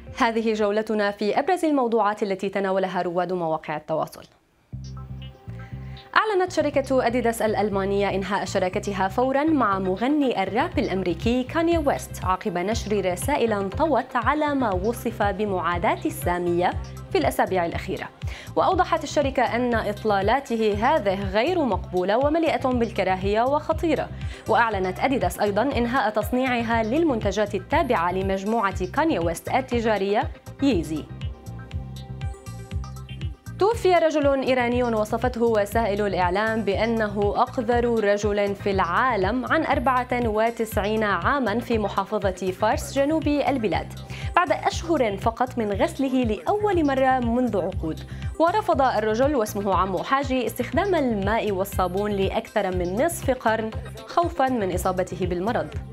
هذه جولتنا في أبرز الموضوعات التي تناولها رواد مواقع التواصل. أعلنت شركة أديداس الألمانية إنهاء شراكتها فوراً مع مغني الراب الأمريكي كاني ويست عقب نشر رسائل انطوت على ما وصف بمعاداة السامية في الأسابيع الأخيرة. وأوضحت الشركة أن إطلالاته هذه غير مقبولة ومليئة بالكراهية وخطيرة. وأعلنت أديداس أيضاً إنهاء تصنيعها للمنتجات التابعة لمجموعة كاني ويست التجارية ييزي. توفي رجل إيراني وصفته وسائل الإعلام بأنه أقذر رجل في العالم عن 94 عاماً في محافظة فارس جنوب البلاد بعد أشهر فقط من غسله لأول مرة منذ عقود. ورفض الرجل واسمه عمو حاجي استخدام الماء والصابون لأكثر من نصف قرن خوفاً من إصابته بالمرض.